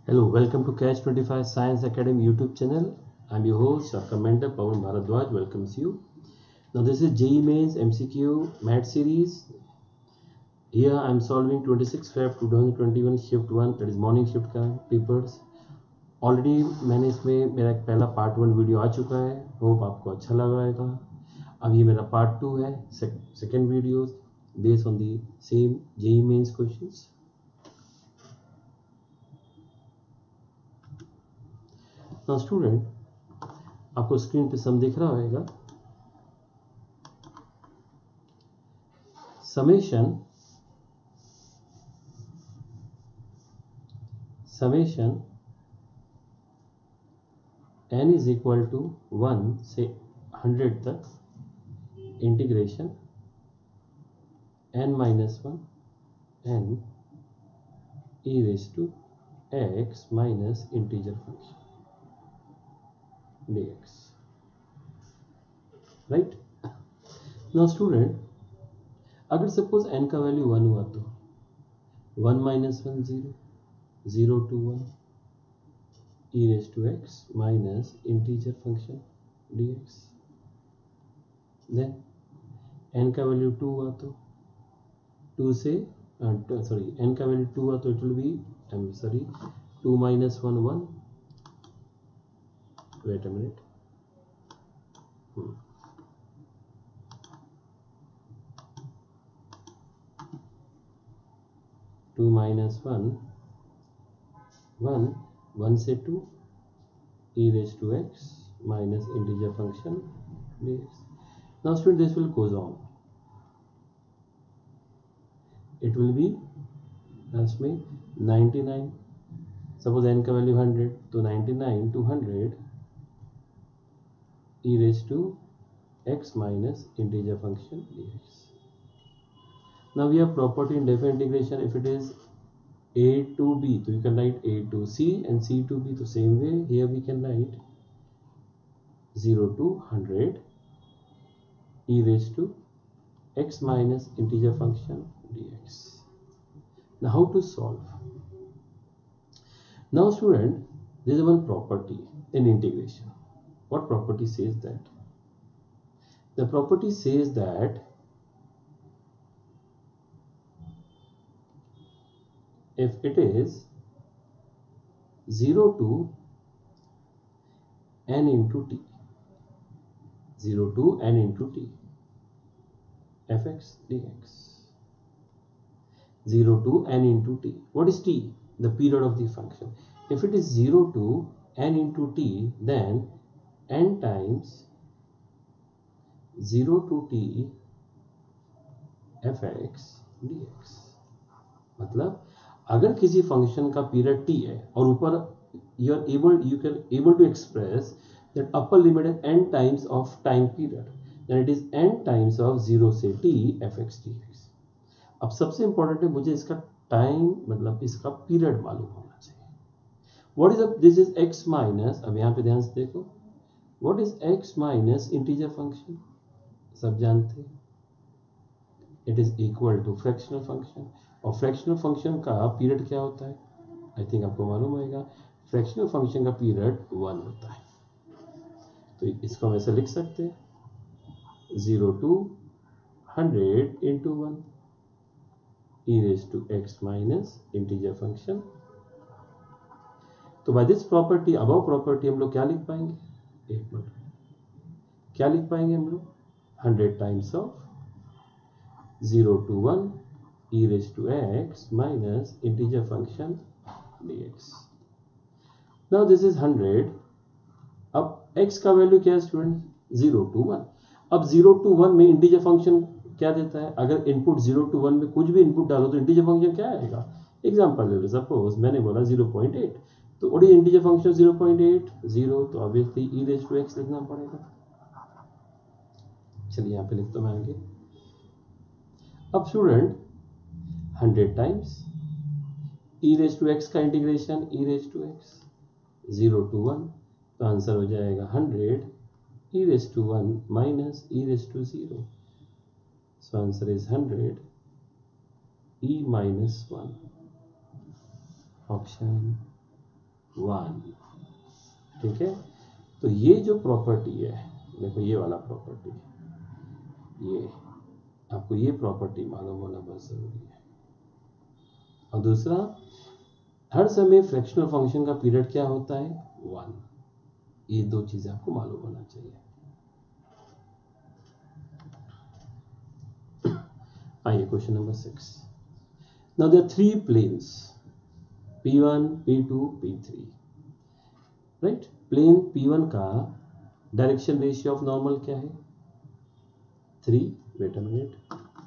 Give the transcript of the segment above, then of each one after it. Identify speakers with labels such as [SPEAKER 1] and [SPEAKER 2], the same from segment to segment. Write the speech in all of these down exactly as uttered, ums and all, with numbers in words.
[SPEAKER 1] Hello, welcome to Catch twenty-five Science Academy YouTube channel. I'm your host, our commenter Pawan Bharadwaj welcomes you. Now this is J E E Mains M C Q Math series. Here I'm solving twenty-six Feb twenty twenty-one shift one, that is morning shift का papers. Already मैंने इसमें मेरा एक पहला part one video आ चुका है. Hope आपको अच्छा लगा. अब ये मेरा पार्ट टू है, second video based on the same J E E Mains questions. Now student, आपको स्क्रीन पे सम दिख रहा होगा. Summation summation n is equal to one से हंड्रेड तक integration n minus one n e raise to x minus integer function dx. Right. Now student, अगर suppose n का value one हुआ तो one minus one zero, zero two one e raise to x minus integer function dx. Then n का value two हुआ तो two से sorry n का value two हुआ तो it will be I am sorry two minus one one. Wait a minute. Two minus one one, one से two e raised to x minus integer function dx. Now student, this will goes on. It will be as में ninety-nine. Suppose n का value hundred तो ninety-nine to one hundred e raised to x minus integer function dx. Now we have property in definite integration. If it is a to b, so you can write a to c and c to b. The same way here we can write zero to one hundred e raised to x minus integer function dx. Now how to solve? Now student, there is one property in integration. What property says that? The property says that if it is zero to n into t, zero to n into t, fx dx, zero to n into t. What is t? The period of the function. If it is zero to n into t, then n times zero to t fx dx. मतलब अगर किसी function का period t है और ऊपर you are able you can able to express that upper limit is n times of time period, then it is n times of zero से t fx dx. अब सबसे इंपॉर्टेंट है मुझे इसका टाइम मतलब इसका पीरियड मालूम होना चाहिए. What is this is x minus, अब यहाँ पे ध्यान से देखो, what is x minus integer function, सब जानते हैं, it is equal to fractional function. और फ्रैक्शनल फंक्शन का पीरियड क्या होता है? आई थिंक आपको मालूम होगा. फ्रैक्शनल फंक्शन का पीरियड वन होता है. तो इसको हम ऐसे लिख सकते हैं zero two hundred into one e raised to x minus integer function. तो by this property, above property हम लोग क्या लिख पाएंगे? एक मिनट, क्या लिख पाएंगे हम लोग? Hundred times of zero two one e raised to x minus integer function dx. Now this is hundred. अब x का वैल्यू क्या है स्टूडेंट? Zero two one. अब जीरो टू वन में इंटीजर फंक्शन क्या देता है? अगर इनपुट जीरो टू वन में कुछ भी इनपुट डालो तो इंटीजर फंक्शन क्या आएगा? एग्जांपल ले लो, सपोज मैंने बोला जीरो पॉइंट एट, तो और integer function zero point eight zero, तो obviously e raise to x लिखना पड़ेगा. चलिए यहाँ पे लिखता हूँ मैं आगे. अब student hundred times e raise to x का integration e raise to x zero two one, तो आंसर हो जाएगा hundred e raise to one minus e raise to zero. So answer is one hundred e minus one. Option one. ठीक है, तो ये जो property है, देखो ये वाला प्रॉपर्टी, ये आपको ये प्रॉपर्टी मालूम होना बहुत जरूरी है। और दूसरा, हर समय फ्रैक्शनल फंक्शन का पीरियड क्या होता है, वन। ये दो चीजें आपको मालूम होना चाहिए। आइए question number six. Now there are three planes P one, P two, P three, right. Plane P one का डायरेक्शन रेशियो ऑफ नॉर्मल क्या है, three. Wait a minute,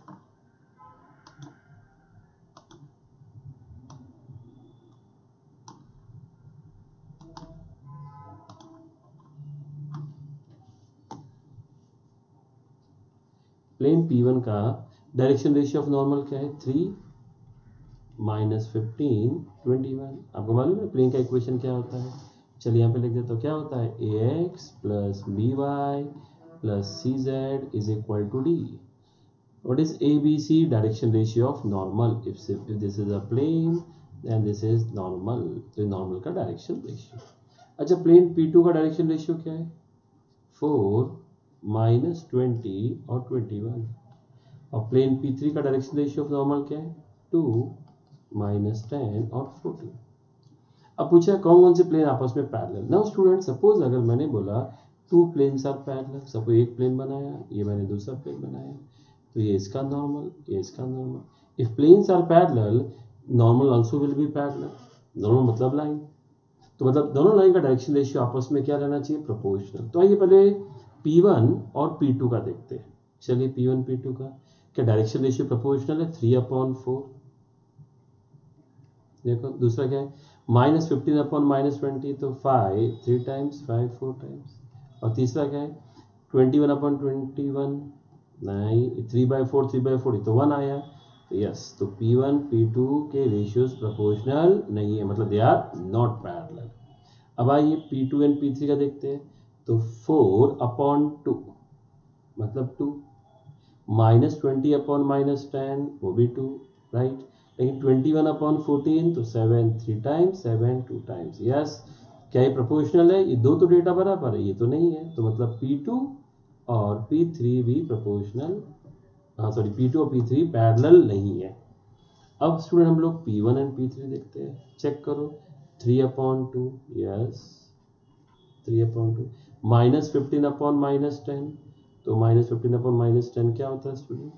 [SPEAKER 1] plane P one का डायरेक्शन रेशियो ऑफ नॉर्मल क्या है, three minus fifteen, twenty one. आपको मालूम है plane का इक्वेशन क्या होता है, चलिए यहाँ पे लिख देते हो, क्या होता है, A X plus B Y plus C Z is equal to D. What is A B C direction ratio of normal? If if this is a plane, then this is normal. तो normal का direction ratio. अच्छा, plane P two का direction ratio क्या है, four minus twenty और twenty one. और plane P three का direction ratio of normal क्या है, टू माइनस टेन और फोर्टीन। अब पूछा कौन कौन से प्लेन आपस में पैरेलल। नाउ स्टूडेंट, सपोज अगर मैंने बोला two planes are parallel, suppose एक प्लेन बनाया, ये मैंने दूसरा प्लेन बनाया, तो ये इसका नॉर्मल, ये इसका normal. If planes are parallel, normal also will be parallel. Normal मतलब लाइन, तो मतलब दोनों लाइन का डायरेक्शन रेशियो आपस में क्या रहना चाहिए, प्रोपोर्शनल। तो आइए पहले पी वन और पी टू का देखते हैं। चलिए पी वन पी टू का क्या डायरेक्शन रेशियो प्रोपोर्शनल है, थ्री अपॉन फोर। देखो दूसरा क्या है, minus fifteen upon minus twenty, तो five three times, five four times. और तीसरा क्या है, twenty one upon twenty one, नहीं, three by four, three by four, तो वन आया। तो यस, तो पी वन पी टू के रेशियोज प्रोपोर्शनल नहीं है, मतलब दे आर नॉट पैरेलल। अब आइए P two and P three का देखते हैं। तो फोर अपॉन टू मतलब two, minus twenty upon minus ten वो भी टू, राइट। लेकिन ट्वेंटी वन अपॉन फोर्टीन, तो seven three times, seven two times. Yes, क्या ये प्रोपोर्शनल है, ये दो तो डेटा बराबर है, ये तो नहीं है, तो मतलब पी टू और पी थ्री भी प्रोपोर्शनल, हाँ सॉरी, पी टू और पी थ्री पैरेलल नहीं है। अब स्टूडेंट हम लोग P one and P three देखते हैं, चेक करो, three upon two, yes three upon two, minus fifteen upon minus ten, तो minus fifteen upon minus ten क्या होता है स्टूडेंट,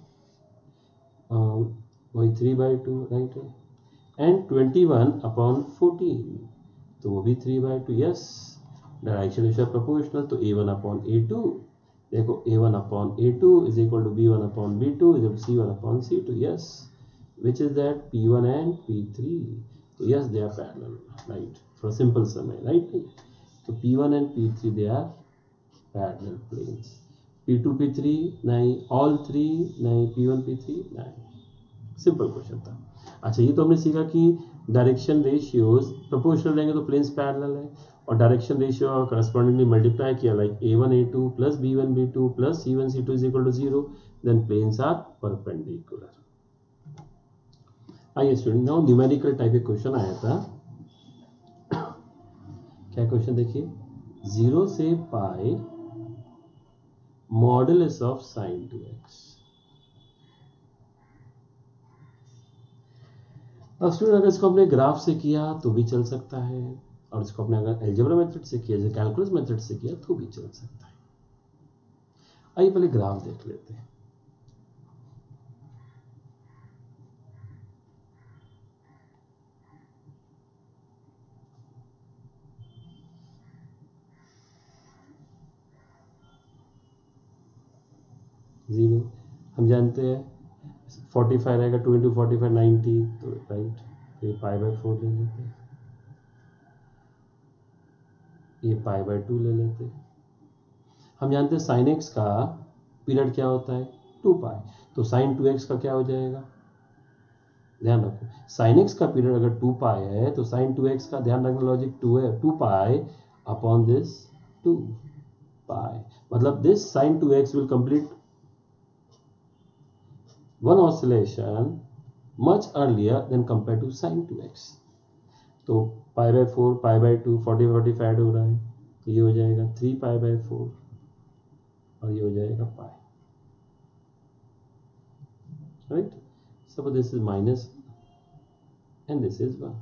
[SPEAKER 1] वही थ्री बाई टू, राइट है। And twenty one upon fourteen, तो वो भी three by two. Yes, direction ratio proportional, तो A one upon A two, देखो A one upon A two is equal to B one upon B two is equal to C one upon C two. Yes, which is that, P one and P three. तो yes, they are parallel, right, for simple समय, right. तो P one and P three they are parallel planes. P two P three नहीं, all three नहीं, P one P three नहीं। Simple question था। अच्छा, ये तो हमने सीखा कि डायरेक्शन रेशियोज प्रोपोर्शनल रहेंगे तो प्लेन्स पैरेलल है, और डायरेक्शन रेशियो करस्पॉन्डिंगली मल्टीप्लाई किया, like A one A two plus B one B two plus C one C two is equal to zero, then planes are perpendicular. आइए student, now numerical type का question आया था। क्या question देखिए, zero से pi modulus of sine two x. अब student अगर इसको अपने ग्राफ से किया तो भी चल सकता है, और इसको अपने अगर एल्जेब्रा मेथड से किया, जैसे कैलकुलस मेथड से किया तो भी चल सकता है। आइए पहले ग्राफ देख लेते हैं। जीरो हम जानते हैं, फोर्टी फाइव रहेगा, two into forty five ninety, तो राइट, तो ये पाई बाई फोर ले लेते हैं, ये पाई बाई टू ले लेते हैं। हम जानते हैं साइन एक्स का पीरियड क्या होता है, टू पाई, तो साइन टू एक्स का क्या हो जाएगा, ध्यान रखो, साइन एक्स का पीरियड अगर टू पाई है तो साइन टू एक्स का, ध्यान रखना लॉजिक, टू है, two pi upon this two pi, मतलब this sine two x will complete one oscillation much earlier than compared to sin two x. तो pi by four, pi by two, forty forty five हो रहा है, तो ये हो जाएगा three pi by four और ये हो जाएगा पाई, right. Suppose this is minus and this is one.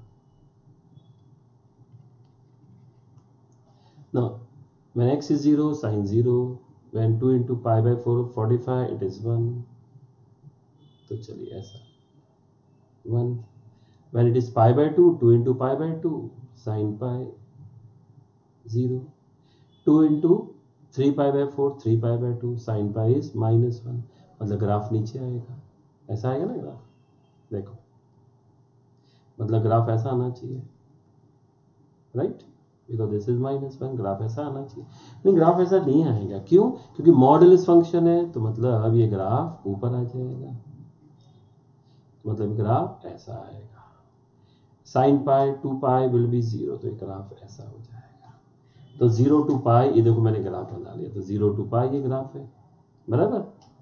[SPEAKER 1] Now when x is zero, sin zero, when two into pi by four, forty-five, it is one. तो चलिए ऐसा one. When it is pi by two, two into pi by two, sin pi zero. two into three pi by four, three pi by two, sin pi is minus one. मतलब graph नीचे आएगा, ऐसा आएगा ना graph. देखो मतलब graph ऐसा आना चाहिए, right, because this is minus one. Graph ऐसा आना चाहिए, नहीं ग्राफ ऐसा नहीं आएगा. क्यों? क्योंकि मॉडुलस फंक्शन है, तो मतलब अब ये ग्राफ ऊपर आ जाएगा, तो मतलब ग्राफ ऐसा आएगा. Sine pi two pi will be zero, तो ये ग्राफ ऐसा हो जाएगा. तो जीरो टू पाई, ये देखो मैंने ग्राफ बना लिया, तो जीरो टू पाई ये ग्राफ है, बराबर.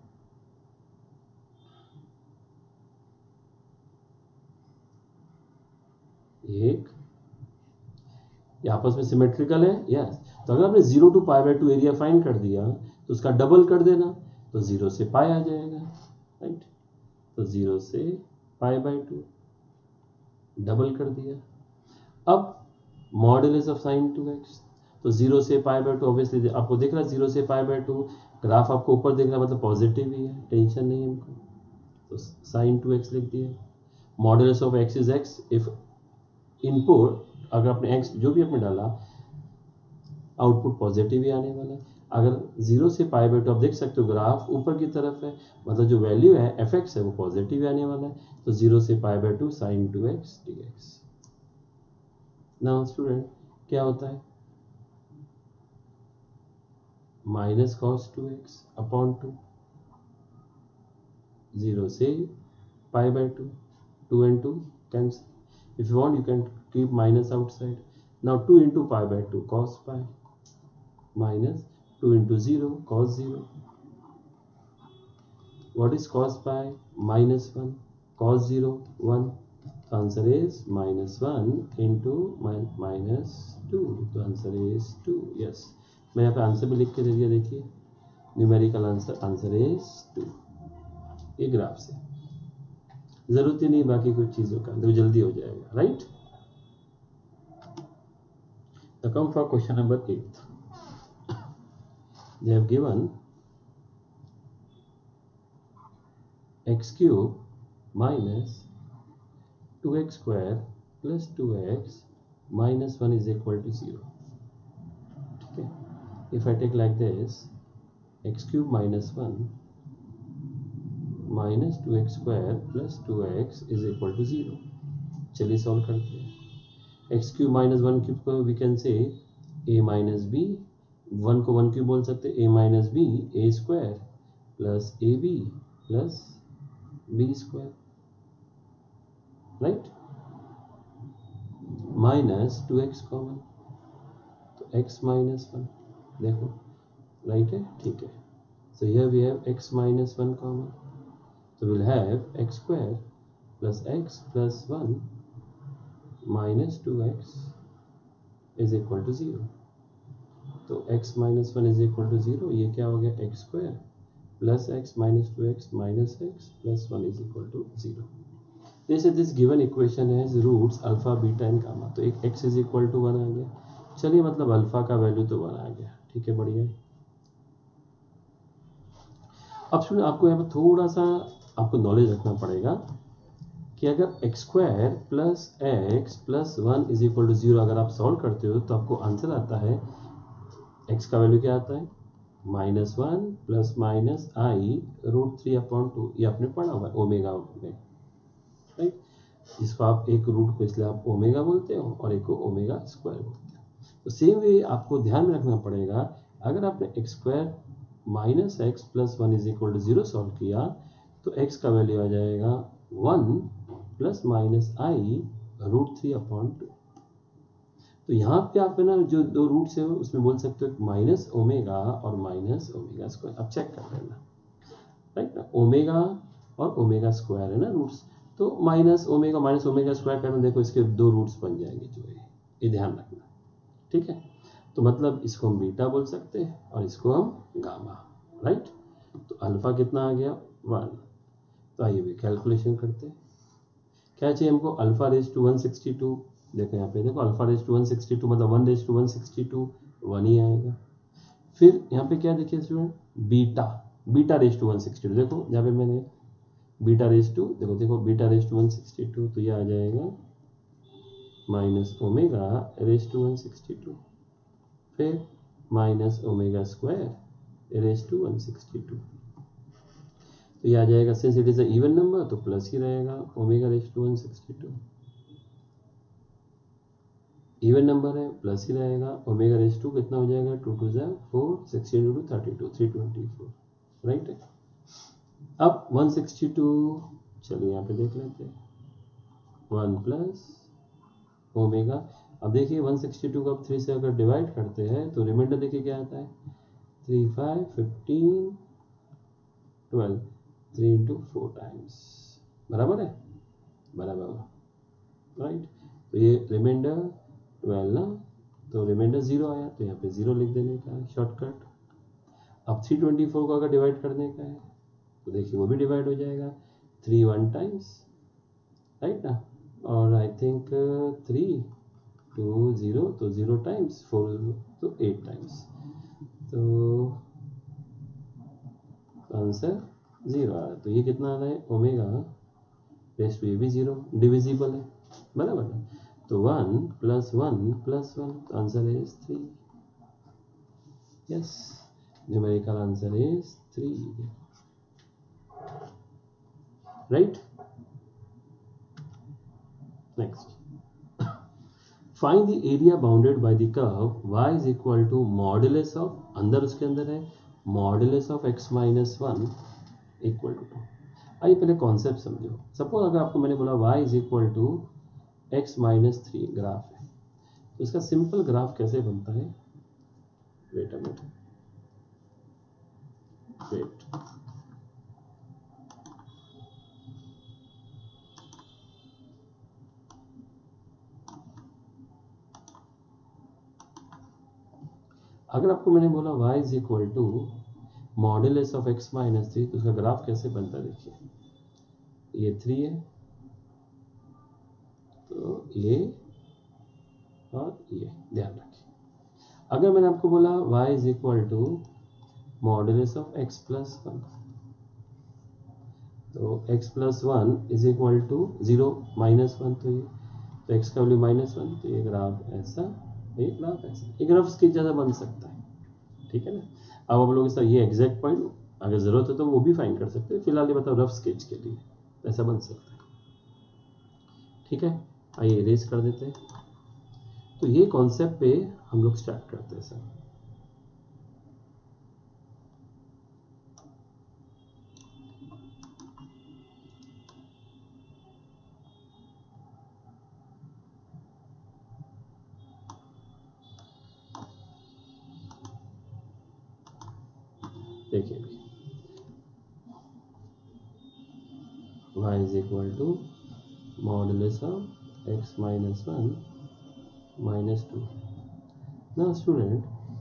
[SPEAKER 1] एक ये आपस में सिमेट्रिकल है, यस. तो अगर आपने zero two pi by two area find कर दिया, तो उसका डबल कर देना, तो जीरो से पाई आ जाएगा, राइट. तो जीरो से पाई बाय टू डबल कर दिया. अब modulus of sine two x, तो जीरो से पाई बाय टू ऑब्वियसली आपको दिख रहा है, जीरो से पाई बाय टू ग्राफ आपको ऊपर दिख रहा है, मतलब पॉजिटिव ही है, टेंशन नहीं है हमको. तो साइन टू एक्स लिख दिया. Modulus of x is x. If input अगर आपने एक्स जो भी आपने डाला, आउटपुट पॉजिटिव ही आने वाला है. अगर जीरो से पाई बाय टू आप देख सकते हो ग्राफ ऊपर की तरफ है, मतलब जो वैल्यू है एफ एक्स है वो पॉजिटिव ही आने वाला है. तो जीरो से pi by two sine two x d x. Now student क्या होता है, minus cos two x upon two, zero से pi by two, two and two cancel. If you want, you can keep minus outside. Now two into pi by two cos pi minus two into zero cos zero. What is cos pi? Minus one. Cos zero one. The answer is minus one into min minus two. The answer is two. Yes. मैं यहाँ पे answer भी लिख के दे दिया, देखिए numerical answer, answer is two. ये ग्राफ से जरूरत ही नहीं बाकी कुछ चीजों का, तो जल्दी हो जाएगा, right. Now come for question number eight. They have given x cube minus two x square plus two x minus one is equal to zero. Okay. If I take like this, x cube minus one minus two x square plus two x is equal to zero. चलिए solve करते हैं. X cube minus one cube को we can say A minus B, one को one cube बोल सकते हैं, A minus B A square plus A B plus B square, right. Minus two x common, तो x minus one, देखो right है, ठीक है. So here we have x minus one common. So we'll have x square plus x plus one minus two x is equal to zero. तो x minus one is equal to zero. ये क्या हो गया, x square plus x minus two x minus x plus one is equal to zero. जैसे this given equation has roots alpha, beta and gamma. तो एक x is equal to one आ गया. चलिए मतलब अल्फा का वैल्यू तो one आ गया, ठीक है, बढ़िया. अब सुनिए, आपको यहाँ पर थोड़ा सा आपको नॉलेज रखना पड़ेगा कि अगर x square plus x plus one is equal to zero अगर आप सॉल्व करते हो, तो आपको आंसर आता है, एक्स का वैल्यू क्या आता है, minus one plus minus i root three upon two. ये आपने पढ़ा हुआ है ओमेगा में, राइट. जिसको आप एक रूट को इसलिए आप ओमेगा बोलते हो और एक को ओमेगा स्क्वायर बोलते हो. तो सेम वे आपको ध्यान में रखना पड़ेगा, अगर आपने x square minus x plus one is equal to zero solve किया, तो x का वैल्यू आ जाएगा one plus minus i root three upon two. तो यहाँ पे आप है ना जो दो रूट्स है उसमें बोल सकते हो माइनस ओमेगा और माइनस ओमेगा स्क्वायर. अब चेक कर लेना, राइट ना, ओमेगा और ओमेगा स्क्वायर है ना रूट्स, तो minus omega minus omega square करना, देखो इसके दो रूट्स बन जाएंगे जो है, ये ध्यान रखना, ठीक है। तो मतलब इसको हम बीटा बोल सकते हैं और इसको हम गामा, राइट। तो अल्फा कितना आ गया, वन। तो आइए भी कैलकुलेशन करते हैं। क्या चाहिए हमको, alpha raise to one sixty two. देखो यहाँ पे देखो alpha raise to one sixty two मतलब one raise to one sixty two, one ही आएगा। फिर यहाँ पे क्या देखिए student, beta, beta raise to one sixty two, देखो यहाँ पे मैंने बीटा रेज टू, देखो देखो beta raise to one sixty two, तो ये आ जाएगा minus omega raise to one sixty two, फिर minus omega square raise to one sixty two. तो ये आ जाएगा, since it is a even number तो प्लस ही रहेगा, omega raise to one sixty two even number है, प्लस ही रहेगा। ओमेगा रेज टू कितना हो जाएगा, टू टू ज़ा four, sixty two thirty two, three twenty four, right है। अब वन सिक्सटी टू, चलिए यहाँ पे देख लेते हैं, वन प्लस ओमेगा। अब देखिए वन सिक्सटी टू को अब थ्री से अगर डिवाइड करते हैं तो रिमाइंडर देखिए क्या आता है, three five fifteen twelve, three into four times, बराबर है, बराबर, राइट। तो ये रिमाइंडर ट्वेल्व ना, तो रिमाइंडर जीरो आया, तो यहाँ पे जीरो लिख देने का है शॉर्टकट। अब थ्री ट्वेंटी फोर को अगर डिवाइड करने का है तो देखिए वो भी डिवाइड हो जाएगा, थ्री वन टाइम्स, राइट ना, और I think three two zero, तो जीरो टाइम्स, फोर तो एट टाइम्स, तो आंसर जीरो आ रहा है। तो ये कितना आ रहा है, ओमेगा रेस टू, ये भी जीरो डिविजिबल है, बराबर ना। तो one plus one plus one, answer is three, yes, numerical answer is three, right. Next, find the area bounded by the curve y is equal to modulus of, अंदर उसके अंदर है modulus of x minus one equal to two. आइए पहले concept समझो। Suppose अगर आपको मैंने बोला y is equal to x minus three graph है, तो इसका सिंपल ग्राफ कैसे बनता है, वेट अ मिनट, वेट, अगर आपको मैंने बोला y is equal to modulus of x minus three, तो उसका ग्राफ कैसे बनता है, देखिए ये थ्री है, तो ये और ये ध्यान रखिए। अगर मैंने आपको बोला y is equal to modulus of x plus one, तो x plus one is equal to zero minus one, तो ये तो x का वैल्यू माइनस वन, तो ये ग्राफ ऐसा, ये ग्राफ ऐसा, ये ग्राफ इसकी ज़्यादा बन सकता है, ठीक है ना। अब आप लोग ये एग्जैक्ट पॉइंट अगर ज़रूरत है तो वो भी फाइंड कर सकते हैं, फिलहाल ये बताओ रफ स्केच के लिए ऐसा बन सकता है, ठीक है। आइए इरेज कर देते हैं। तो ये कॉन्सेप्ट पे हम लोग स्टार्ट करते हैं सर। देखिए भी y is equal to modulus of x minus one minus two. Now student,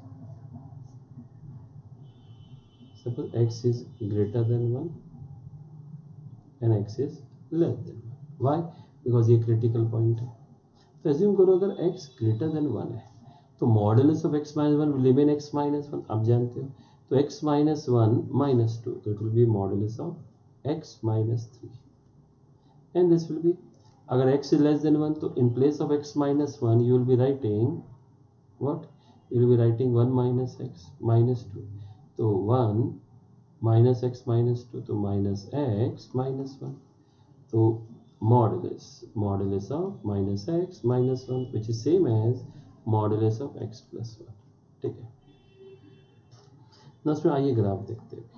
[SPEAKER 1] suppose x is greater than one and x is less than one. Why? Because ये critical point है। तो assume करो अगर x greater than one है तो मॉडुलस of x minus one will remain x minus one, आप जानते हो, तो x minus one minus two, तो it will be modulus of x minus three, and this will be, अगर x is less than one तो in place of x minus one you will be writing what, you will be writing one minus x minus two, तो one minus x minus two, तो minus x minus one, तो modulus modulus of minus x minus one which is same as modulus of x plus one, ठीक है ना। इसमें आइए graph देखते हैं।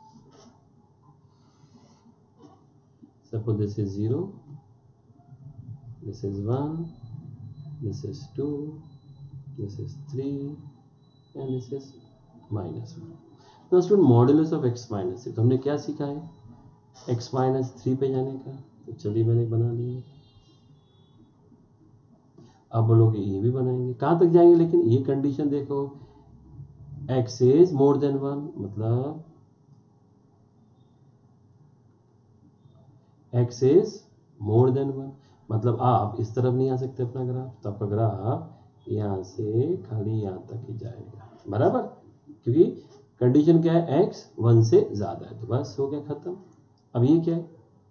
[SPEAKER 1] Suppose this is zero, this is one, this is two, this is three, and this is minus one. Now student, modulus of x minus three, तो हमने क्या सीखा है, x minus थ्री पे जाने का, तो चलिए मैंने बना लिया। अब बोलोगे ये भी बनाएंगे, कहाँ तक जाएंगे, लेकिन ये कंडीशन देखो, x is more than one, मतलब x is more than one, मतलब आप इस तरफ नहीं आ सकते अपना ग्राफ, तो आपका ग्राफ यहाँ से खाली यहाँ तक ही जाएगा, बराबर, क्योंकि कंडीशन क्या है, x वन से ज्यादा है, तो बस हो गया खत्म। अब ये क्या है,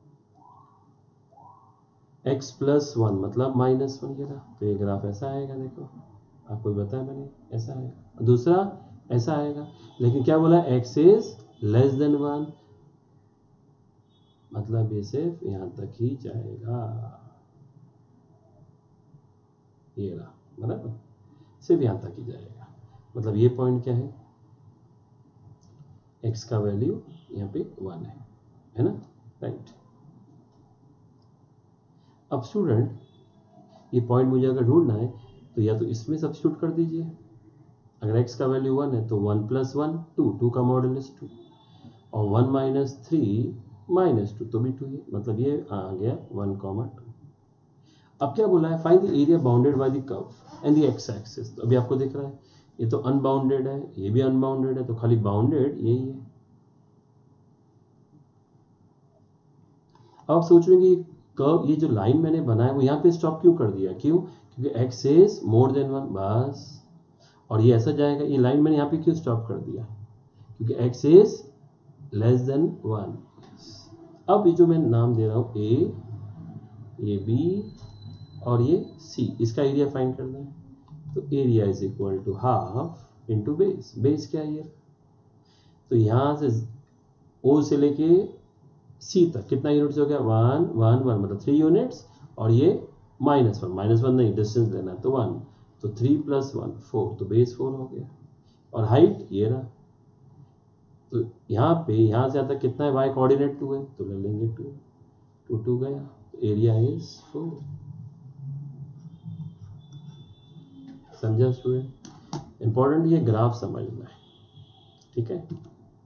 [SPEAKER 1] x प्लस वन मतलब माइनस वन, ये रहा, तो ये ग्राफ ऐसा आएगा, देखो आपको बताया मैंने, ऐसा आएगा। दूसरा ऐसा आएगा, लेकिन क्या बोला, x is less than one, मतलब ये सिर्फ यहां तक ही जाएगा, ये रहा, बराबर, सिर्फ यहां तक ही जाएगा, मतलब ये पॉइंट क्या है, x का वैल्यू यहाँ पे वन है है ना, राइट। अब स्टूडेंट ये पॉइंट मुझे अगर ढूंढना है तो या तो इसमें सब्स्टिट्यूट कर दीजिए, अगर x का वैल्यू वन है तो one plus one two, two का मॉडुलस टू, और one minus three minus two, तो भी टू है, मतलब ये आ गया वन कॉमा टू। अब क्या बोला है, find the area bounded by the curve and the x axis, तो अभी आपको दिख रहा है ये तो अनबाउंडेड है, ये भी अनबाउंडेड है, तो खाली बाउंडेड यही है। अब आप सोच रहे हैं कि कर्व, ये जो लाइन मैंने बनाया वो यहाँ पे स्टॉप क्यों कर दिया, क्यों, क्योंकि x is more than one, बस, और ये ऐसा जाएगा, ये लाइन मैंने यहाँ पे क्यों स्टॉप कर दिया, क्योंकि x is less than one. अब ये जो मैं नाम दे रहा हूँ a, ये b और ये c, इसका एरिया फाइंड करना है, तो area is equal to half into base, base क्या है ये, तो यहाँ से o से लेके सी तक कितना यूनिट्स हो गया, वन वन वन, मतलब थ्री यूनिट्स, और ये माइनस वन, माइनस वन नहीं, डिस्टेंस लेना है, तो वन, तो थ्री प्लस वन फोर, तो बेस फोर हो गया, और हाइट ये रहा, तो यहाँ पे यहाँ से आता कितना है, वाई कोऑर्डिनेट टू है, तो ले लेंगे टू, टू टू गया, तो एरिया इज फोर। समझा स्टूडेंट, इंपॉर्टेंट ये ग्राफ समझना है, ठीक है।